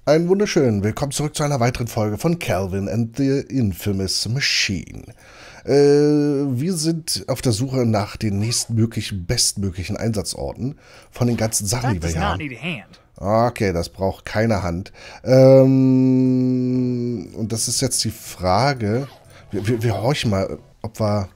Einen wunderschönen Willkommen zurück zu einer weiteren Folge von Calvin and the Infamous Machine. Wir sind auf der Suche nach den bestmöglichen Einsatzorten von den ganzen Sachen, die wir hier haben. Okay, das braucht keine Hand. Und das ist jetzt die Frage. Wir horchen mal, ob wir...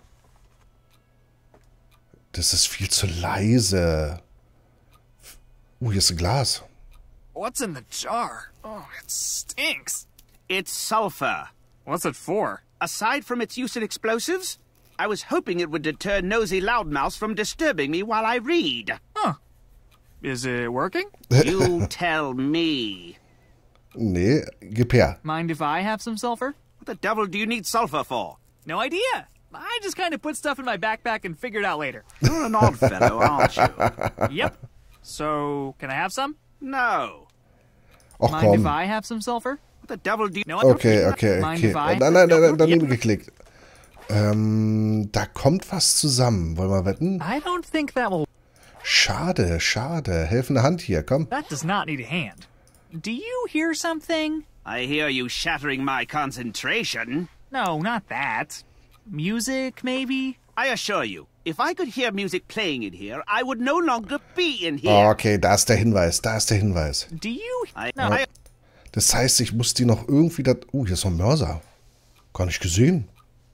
Das ist viel zu leise. Hier ist ein Glas. What's in the jar? Oh, it stinks. It's sulfur. What's it for? Aside from its use in explosives, I was hoping it would deter nosy loudmouths from disturbing me while I read. Huh. Is it working? You tell me. Nee, gib her. Mind if I have some sulfur? What the devil do you need sulfur for? No idea. I just kind of put stuff in my backpack and figured it out later. You're an odd fellow, aren't you? Yep. So, can I have some? No. Och, Mind if komm. I have some sulfur? What the devil do you... No, Okay. Mind if I... Nein, daneben geklickt. Da kommt was zusammen. Wollen wir wetten? I don't think that will... Schade. Helfende Hand hier, komm. That does not need a hand. Do you hear something? I hear you shattering my concentration. No, not that. Music, maybe? I assure you, if I could hear music playing in here, I would no longer be in here. Okay, da ist der Hinweis. Do you... No, Das heißt, ich muss die noch irgendwie... hier ist noch ein Mörser. Gar nicht gesehen.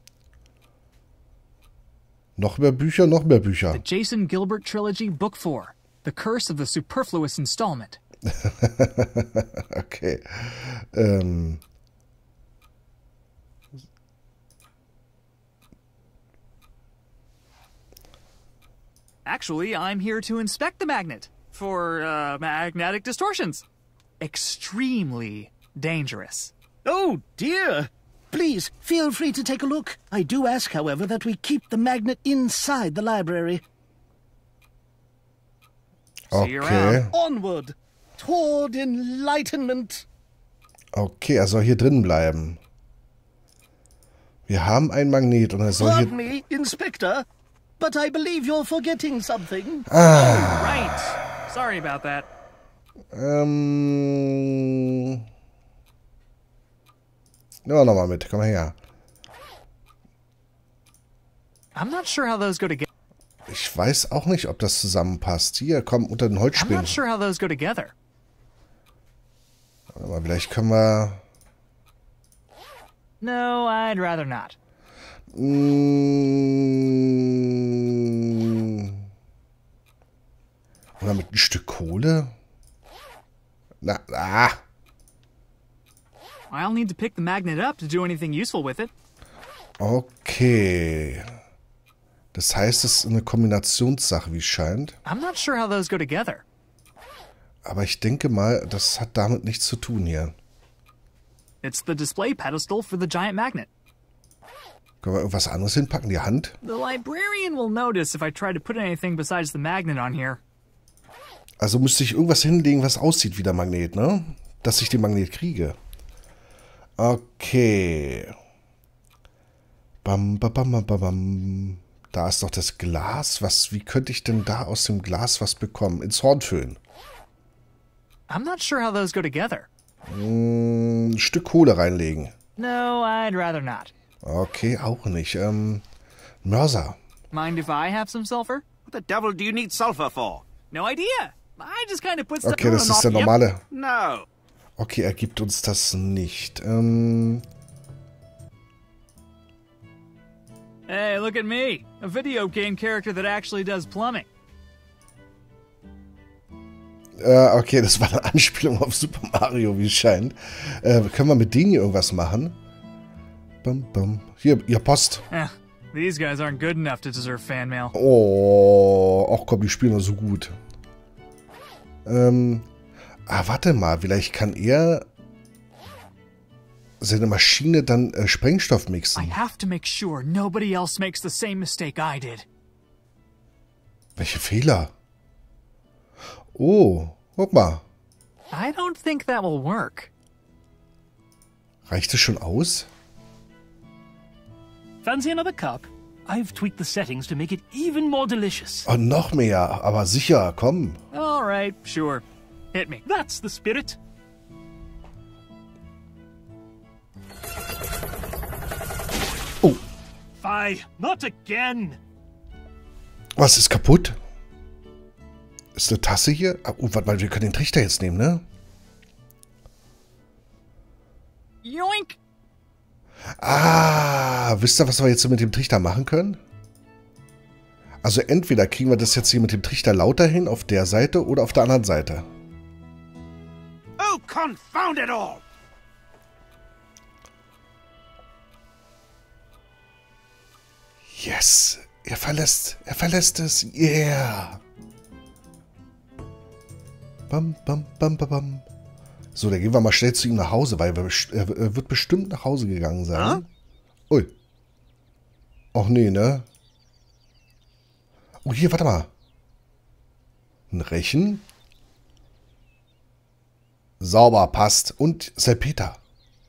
Noch mehr Bücher. The Jason Gilbert Trilogy, Book 4. The Curse of the Superfluous Installment. Okay. Actually, I'm here to inspect the magnet for magnetic distortions. Extremely dangerous. Oh, dear. Please, feel free to take a look. I do ask, however, that we keep the magnet inside the library. See you Okay. around. Onward, toward enlightenment. Okay, er soll hier drin bleiben. Wir haben ein Magnet und er soll hier... Pardon me, Inspector, but I believe you're forgetting something. Right. Sorry about that. Nehmen wir nochmal mit. Komm her. I'm not sure how those go together. Ich weiß auch nicht, ob das zusammenpasst. Hier, komm, unter den Holzspinnen. I'm not sure how those go together. Warte mal, vielleicht können wir... No, I'd rather not. Oder mit ein Stück Kohle? I'll need to pick the magnet up to do anything useful with it. Okay. Das heißt, es ist eine Kombinationssache, wie es scheint. I'm not sure how those go together. Aber ich denke mal, das hat damit nichts zu tun hier. It's the display pedestal for the giant magnet. Können wir irgendwas anderes hinpacken? Die Hand? The librarian will notice if I try to put anything besides the magnet on here. Also müsste ich irgendwas hinlegen, was aussieht wie der Magnet, ne? Dass ich den Magnet kriege. Okay. Bam. Da ist doch das Glas. Wie könnte ich denn da aus dem Glas was bekommen? Ins Horn füllen. I'm not sure how those go together. Ein Stück Kohle reinlegen. No, I'd rather not. Okay, auch nicht. Mörser. Mind if I have some sulfur? What the devil do you need sulfur for? No idea. I just kind of put stuff... Okay, das ist der normale. No. Okay, er gibt uns das nicht. Hey, look at me. A video game character that actually does plumbing. Okay, das war eine Anspielung auf Super Mario, wie es scheint. Können wir mit denen hier irgendwas machen? Hier, ihr Post. These guys aren't good enough to deserve fan mail. Oh, ach komm, die spielen doch so gut. Warte mal, vielleicht kann er seine Maschine dann Sprengstoff I mixen. have to make sure nobody else makes the same mistake I did. Welche Fehler? Oh, guck mal. I don't think that will work. Reicht es schon aus? Fancy another cup? I've tweaked the settings to make it even more delicious. Oh, noch mehr, aber sicher, komm. All right, sure. Hit me. That's the spirit. Fi, not again. Was ist kaputt? Ist eine Tasse hier? Oh, warte mal, wir können den Trichter jetzt nehmen, ne? Yoink! Ah, wisst ihr, was wir jetzt mit dem Trichter machen können? Also entweder kriegen wir das jetzt hier mit dem Trichter lauter hin auf der Seite oder auf der anderen Seite. Oh, confound it all! Yes! Er verlässt es. Yeah! Bam, bam, bam, bam, bam. So, dann gehen wir mal schnell zu ihm nach Hause, weil er wird bestimmt nach Hause gegangen sein. Ui. Och nee, ne? Oh, hier, warte mal. Ein Rechen. Sauber, passt. Und Salpeter.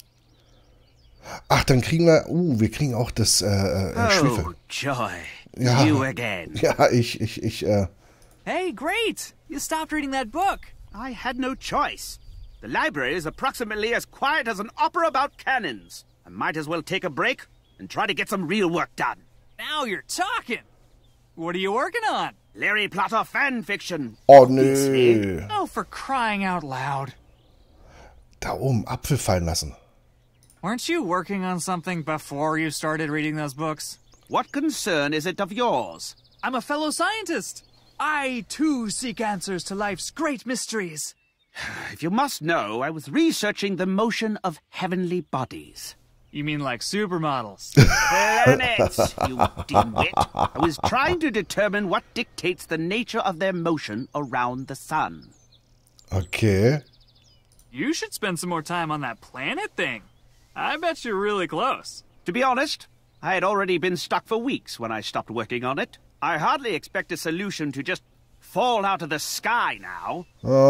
Ach, dann kriegen wir... wir kriegen auch das Schwefel. Oh, joy. Ja. You again. Ja, ich. Hey, great! You stopped reading that book. I had no choice. The library is approximately as quiet as an opera about cannons. I might as well take a break and try to get some real work done. Now you're talking. What are you working on? Larry Plotter fan fiction. Oh, obviously. nö. Oh, for crying out loud. Da oben, Apfel fallen lassen. Weren't you working on something before you started reading those books? What concern is it of yours? I'm a fellow scientist. I, too, seek answers to life's great mysteries. If you must know, I was researching the motion of heavenly bodies. You mean like supermodels? Planets, you dimwit. I was trying to determine what dictates the nature of their motion around the sun. Okay. You should spend some more time on that planet thing. I bet you're really close. To be honest, I had already been stuck for weeks when I stopped working on it. I hardly expect a solution to just fall out of the sky now.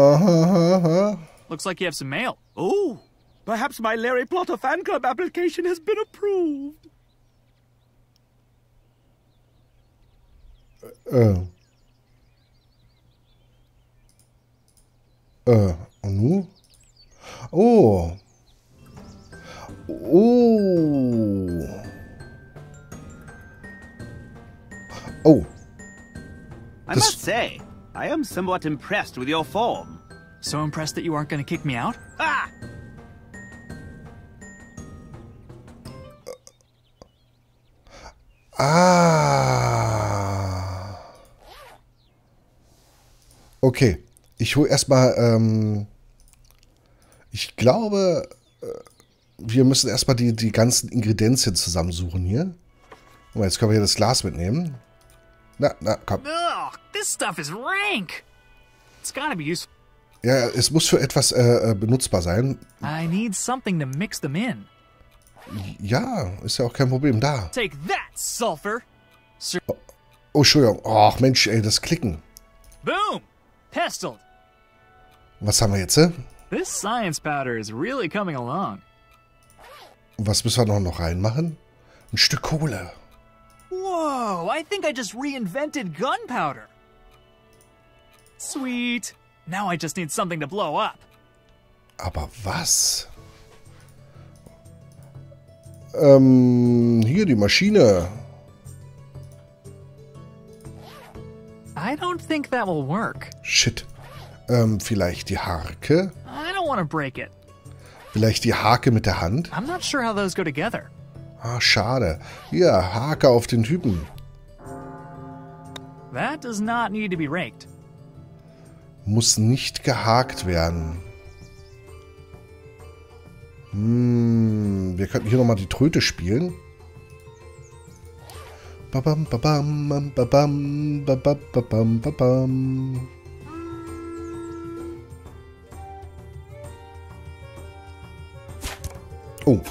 Looks like you have some mail. Oh, perhaps my Larry Plotter fan club application has been approved. Und nu? Oh. Oh. I must say, I am somewhat impressed with your form. So impressed that you aren't going to kick me out? Ah! Okay. Ich hole erstmal, ich glaube, wir müssen erstmal die ganzen Ingredienzien zusammensuchen hier. Und jetzt können wir hier das Glas mitnehmen. Na, komm. Ugh, this stuff is rank. It's gotta be useful. Ja, es muss für etwas benutzbar sein. I need something to mix them in. Ja, ist ja auch kein Problem da. Take that, sulfur. Oh, Entschuldigung. Ach, Mensch, ey, das Klicken. Boom! Pestled. Was haben wir jetzt? This science powder is really coming along. Was müssen wir noch reinmachen? Ein Stück Kohle. Whoa, I think I just reinvented gunpowder. Sweet. Now I just need something to blow up. Aber was? Hier die Maschine. I don't think that will work. Shit. Vielleicht die Harke? I don't want to break it. Vielleicht die Hake mit der Hand? I'm not sure how those go together. Ah, schade. Hier, Hake auf den Typen. That does not need to be raked. Muss nicht gehakt werden. Wir könnten hier nochmal die Tröte spielen. Babam, babam, babam, babam, babam, babam. Oh.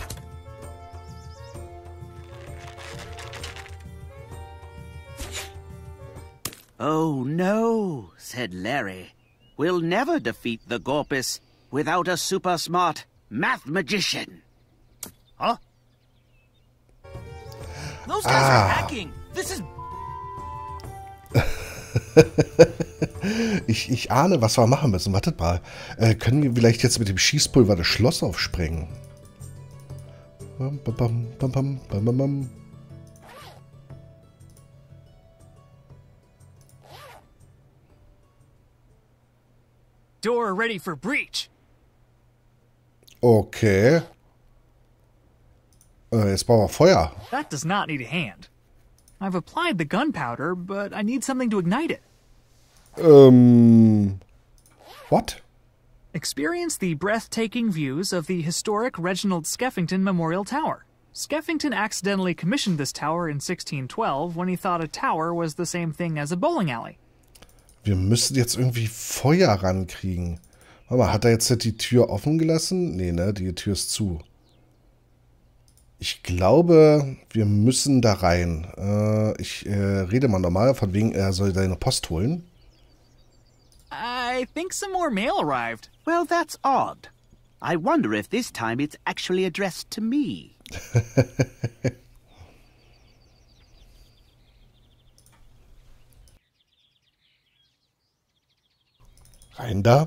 Oh no, said Larry. We'll never defeat the Gorpus without a super smart math magician. Huh? Those guys are hacking. This is... Ich ahne, was wir machen müssen. Wartet mal. Können wir vielleicht jetzt mit dem Schießpulver das Schloss aufsprengen? Bam, bam, bam, bam, bam, bam, bam. tower ready for breach. Okay. Jetzt brauchen wir Feuer. That does not need a hand. I've applied the gunpowder, but I need something to ignite it. What? Experience the breathtaking views of the historic Reginald Skeffington Memorial Tower. Skeffington accidentally commissioned this tower in 1612 when he thought a tower was the same thing as a bowling alley. Wir müssen jetzt irgendwie Feuer rankriegen. Warte mal, hat er jetzt die Tür offen gelassen? Nee, ne? Die Tür ist zu. Ich glaube, wir müssen da rein. Ich rede mal normal, von wegen, er soll seine Post holen. I think some more mail arrived. Well, that's odd. I wonder if this time it's actually addressed to me. Rein da.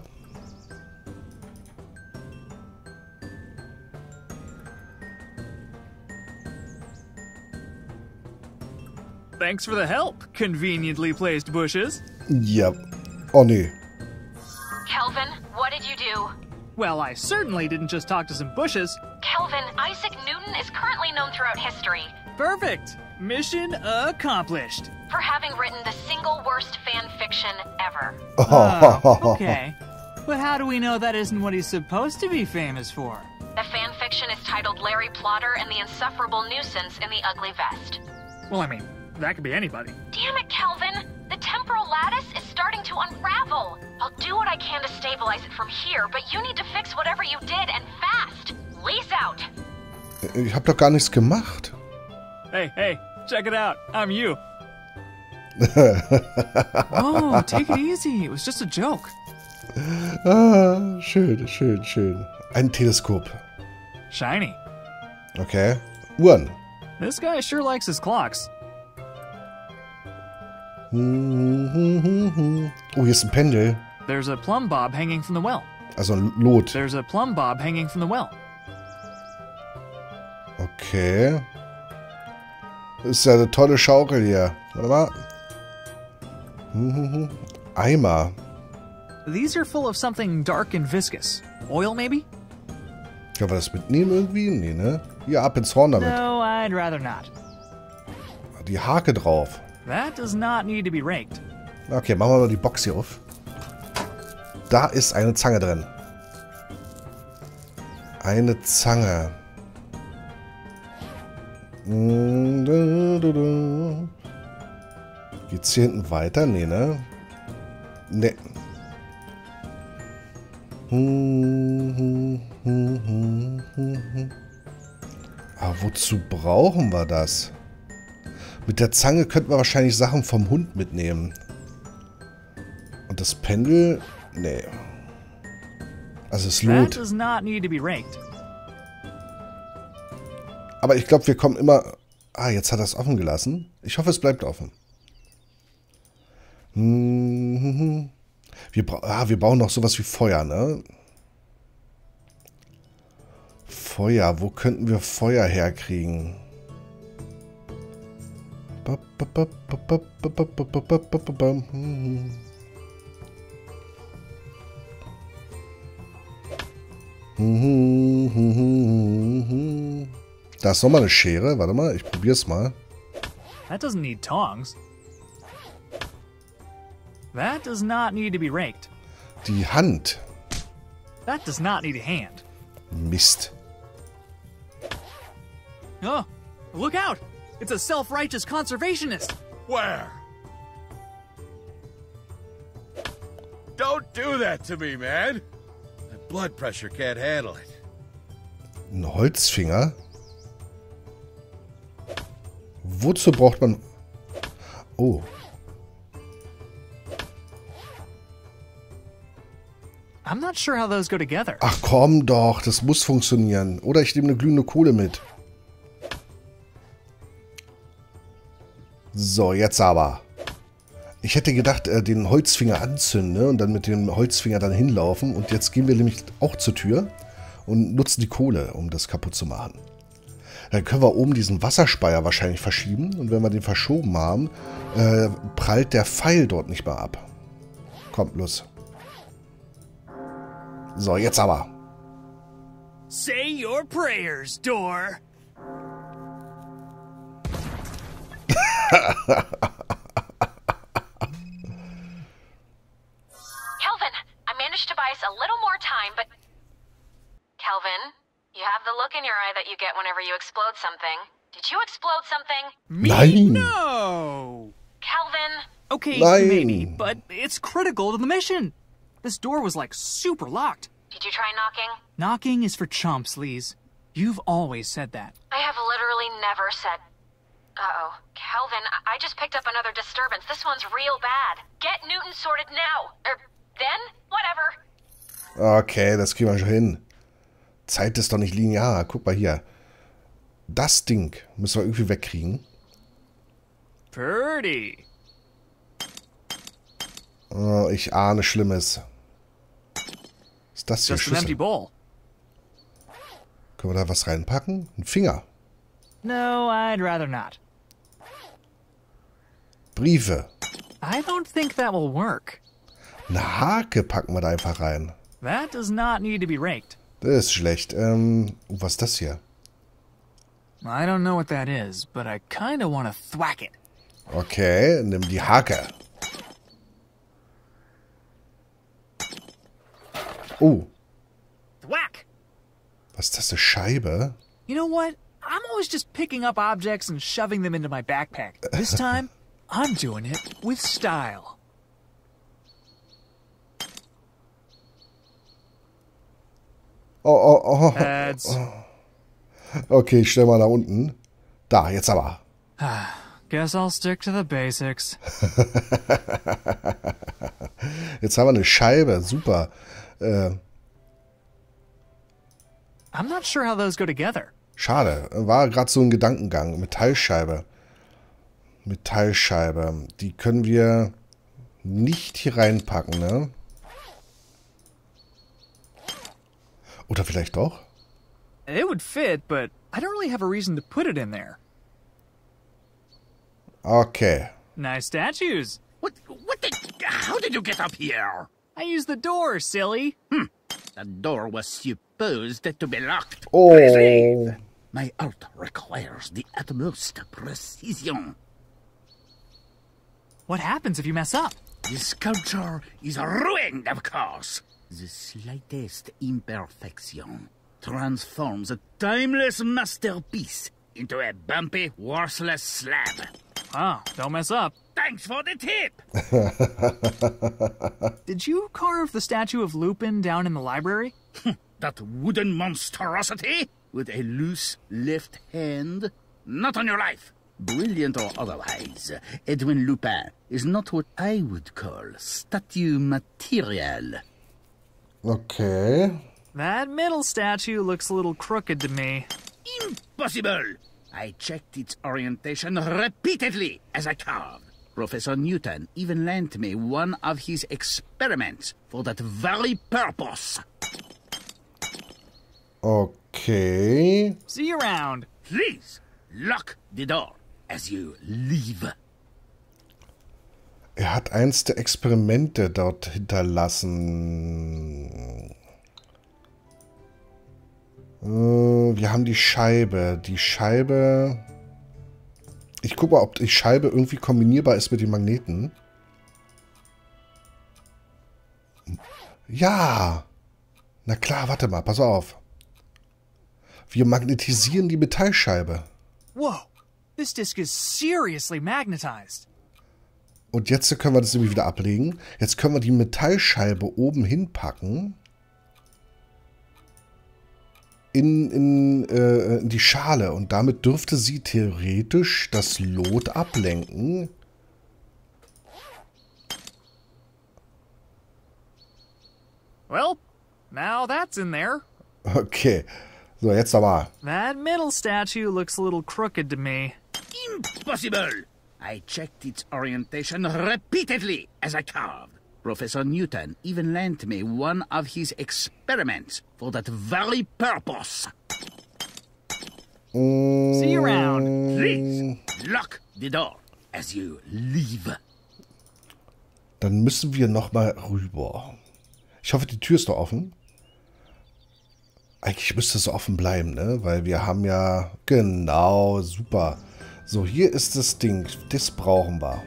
Thanks for the help, conveniently placed bushes. Ja. Oh, nee. Kelvin, what did you do? Well, I certainly didn't just talk to some bushes. Kelvin, Isaac Newton is currently known throughout history Perfect! Mission accomplished. for having written the single worst fan fiction ever. Okay. But how do we know that isn't what he's supposed to be famous for? The fan fiction is titled Larry Plotter and the Insufferable Nuisance in the Ugly Vest. Well, I mean, that could be anybody. Damn it, Kelvin! The temporal lattice is starting to unravel. I'll do what I can to stabilize it from here, but you need to fix whatever you did and fast. Lease out. Ich hab doch gar nichts gemacht. Hey, check it out. I'm you. Oh, take it easy. It was just a joke. Ah, schön, schön, schön. Ein Teleskop. Shiny. Okay. Uhren. This guy sure likes his clocks. Oh, hier ist ein Pendel. There's a plumb bob hanging from the well. Also ein Lot. There's a plumb bob hanging from the well. Okay. Das ist ja eine tolle Schaukel hier. Warte mal. Eimer. These are full of something dark and viscous. Oil, maybe? Können wir das mitnehmen irgendwie? Nee, ne? Hier, ab ins Horn damit. No, I'd rather not. Die Hake drauf. That does not need to be raked. Okay, machen wir mal die Box hier auf. Da ist eine Zange drin. Eine Zange. Geht's hier hinten weiter? Nee, ne? Nee. Aber wozu brauchen wir das? Mit der Zange könnten wir wahrscheinlich Sachen vom Hund mitnehmen. Und das Pendel? Nee. Also es That lohnt. does not need to be raked. Aber ich glaube, wir kommen immer... Ah, jetzt hat er es offen gelassen. Ich hoffe, es bleibt offen. Wir brauchen noch sowas wie Feuer, ne? Feuer. Wo könnten wir Feuer herkriegen? Da ist nochmal eine Schere. Warte mal, ich probier's mal. That doesn't need tongs. That does not need to be raked. Die Hand. That does not need a hand. Mist. Oh, look out! It's a self-righteous conservationist. Where? Don't do that to me, man. My blood pressure can't handle it. Ein Holzfinger? Wozu braucht man... Oh. I'm not sure how those go together. Ach komm doch, das muss funktionieren. Oder ich nehme eine glühende Kohle mit. So, jetzt aber. Ich hätte gedacht, den Holzfinger anzünden und dann mit dem Holzfinger dann hinlaufen. Und jetzt gehen wir nämlich auch zur Tür und nutzen die Kohle, um das kaputt zu machen. Dann können wir oben diesen Wasserspeier wahrscheinlich verschieben. Und wenn wir den verschoben haben, prallt der Pfeil dort nicht mehr ab. Kommt, los. So, jetzt aber. Say your prayers, door. Kelvin, I managed to buy us a little more time, but... Kelvin, you have the look in your eye that you get whenever you explode something. Did you explode something? Nein. No! Kelvin? Okay, Nein. maybe, but it's critical to the mission. This door was like super locked. Did you try knocking? Knocking is for chumps, Lise. You've always said that. I have literally never said... Uh-oh. Kelvin, I just picked up another disturbance. This one's real bad. Get Newton sorted now. Then? Whatever. Okay, das kriegen wir schon hin. Zeit ist doch nicht linear. Guck mal hier. Das Ding müssen wir irgendwie wegkriegen. Purdy. Oh, ich ahne Schlimmes. Ist das hier Just an empty Schlüssel? bowl. Können wir da was reinpacken? Ein Finger. No, I'd rather not. Briefe. I don't think that will work. Eine Hake packen wir da einfach rein. That does not need to be raked. Das ist schlecht. Was ist das hier? I don't know what that is, but I kinda want to thwack it. Okay, nimm die Hake. Oh, Thwack! was ist das, eine Scheibe? You know what? I'm always just picking up objects and shoving them into my backpack. This time, I'm doing it with style. Oh. That's... Okay, ich stell mal nach unten. Da, jetzt aber. Guess I'll stick to the basics. Jetzt haben wir eine Scheibe. Super. I'm not sure how those go together. Schade. War gerade so ein Gedankengang. Metallscheibe. Metallscheibe. Die können wir nicht hier reinpacken, ne? Oder vielleicht doch? It would fit, but I don't really have a reason to put it in there. Okay. Nice statues. How did you get up here? I used the door, silly. The door was supposed to be locked. Oh. My art requires the utmost precision. What happens if you mess up? The sculpture is ruined, of course. The slightest imperfection transforms a timeless masterpiece into a bumpy, worthless slab. Oh, don't mess up. Thanks for the tip! Did you carve the statue of Lupin down in the library? That wooden monstrosity with a loose left hand? Not on your life. Brilliant or otherwise, Edwin Lupin is not what I would call statue material. Okay. That middle statue looks a little crooked to me. Impossible! I checked its orientation repeatedly as I carved. Professor Newton even lent me one of his experiments for that very purpose. Okay. See you around. Please, lock the door as you leave. Er hat eins der Experimente dort hinterlassen. Wir haben die Scheibe. Die Scheibe... Ich gucke mal, ob die Scheibe irgendwie kombinierbar ist mit den Magneten. Ja! Na klar, warte mal, pass auf. Wir magnetisieren die Metallscheibe. Whoa, this disc is seriously magnetized. Und jetzt können wir das nämlich wieder ablegen. Jetzt können wir die Metallscheibe oben hinpacken. In die Schale. Und damit dürfte sie theoretisch das Lot ablenken. Well, now that's in there. Okay. So, jetzt aber. That middle statue looks a little crooked to me. Impossible! I checked its orientation repeatedly as I carved. Professor Newton even lent me one of his experiments for that very purpose. See you around. Please, lock the door as you leave. Dann müssen wir nochmal rüber. Ich hoffe, die Tür ist noch offen. Eigentlich müsste es offen bleiben, ne? Weil wir haben ja... Genau, super. So, hier ist das Ding. Das brauchen wir.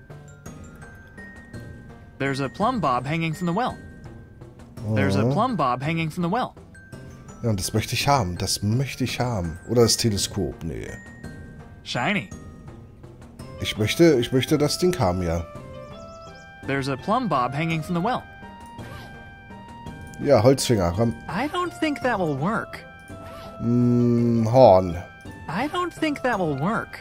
There's a plumb bob hanging from the well. There's a plumb bob hanging from the well. Ja, und das möchte ich haben. Das möchte ich haben. Oder das Teleskop. Nee. Shiny. Ich möchte das Ding haben, ja. There's a plumb bob hanging from the well. Ja, Holzfinger, komm. I don't think that will work. Horn. I don't think that will work.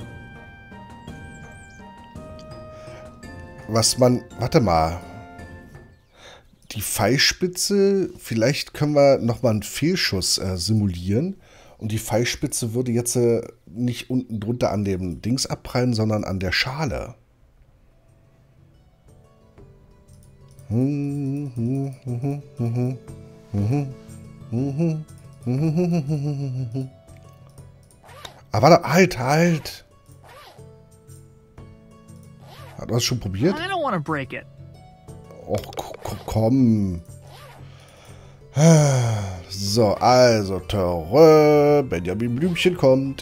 Was man... Warte mal. Die Pfeilspitze... Vielleicht können wir nochmal einen Fehlschuss simulieren. Und die Pfeilspitze würde jetzt nicht unten drunter an dem Dings abprallen, sondern an der Schale. Aber warte, halt! Hat er das schon probiert? I don't want to break it. Och, komm. So, also, Töre, Benjamin Blümchen kommt.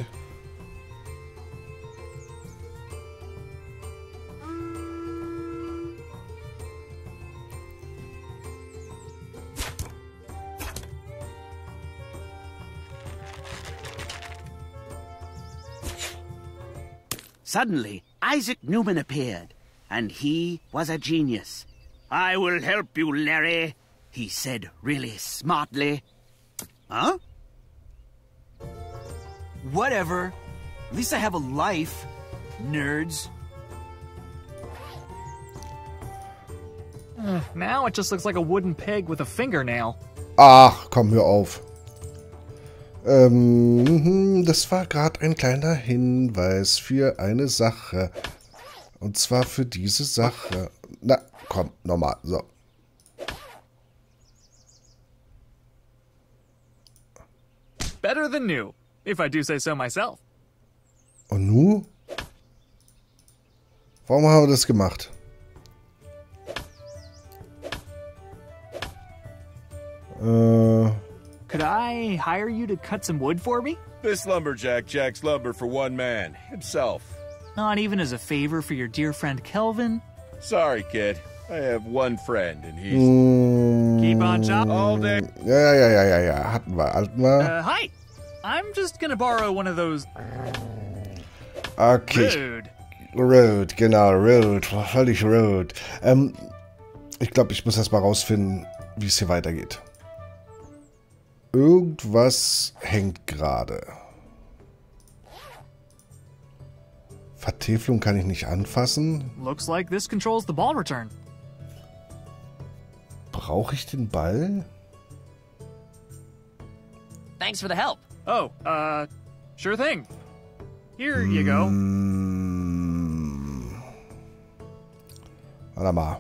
Suddenly, Isaac Newman appeared, and he was a genius. "I will help you, Larry," he said really smartly. Huh? Whatever. At least I have a life, nerds. Now it just looks like a wooden peg with a fingernail. Ach, komm, hör auf. Das war gerade ein kleiner Hinweis für eine Sache. Und zwar für diese Sache. Na, komm, nochmal, so. Better than new, if I do say so myself. Und nu? Warum haben wir das gemacht? Could I hire you to cut some wood for me? This lumberjack jacks lumber for one man, himself. Not even as a favor for your dear friend Kelvin? Sorry, kid. I have one friend, and he's... Keep on chopping. All day. Ja. Hatten wir. Hi. I'm just gonna borrow one of those. Okay. Rude. Road, genau, Road. Völlig Road. Ich glaube, ich muss erst mal rausfinden, wie es hier weitergeht. Irgendwas hängt gerade. Vertäfelung kann ich nicht anfassen. Looks like this controls the ball return. Brauche ich den Ball? Thanks for the help. Oh, sure thing. Here you go. Warte mal.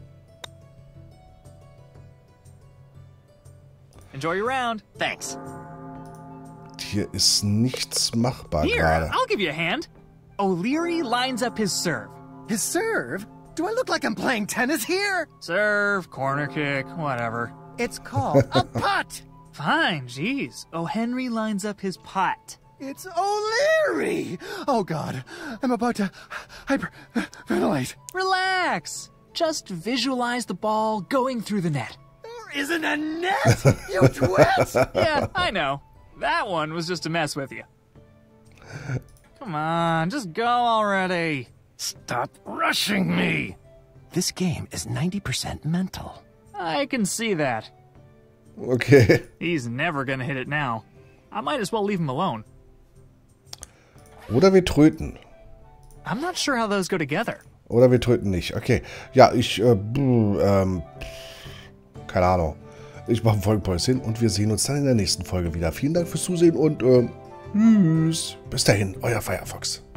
Enjoy your round. Thanks. Hier ist nichts machbar Here, gerade. I'll give you a hand. O'Leary lines up his serve. His serve? Do I look like I'm playing tennis here? Serve, corner kick, whatever. It's called a putt. Fine, jeez. O'Henry lines up his pot. It's O'Leary. Oh, God. I'm about to hyperventilate. Relax. Just visualize the ball going through the net. There isn't a net, you twit. Yeah, I know. That one was just to mess with you. Come on, just go already. Stop rushing me. This game is 90% mental. I can see that. Okay. He's never gonna hit it now. I might as well leave him alone. Oder wir tröten. I'm not sure how those go together. Oder wir tröten nicht. Okay. Ja, keine Ahnung. Ich mache ein Folgenpäuschen und wir sehen uns dann in der nächsten Folge wieder. Vielen Dank fürs Zusehen und tschüss. Bis dahin, euer Firefox.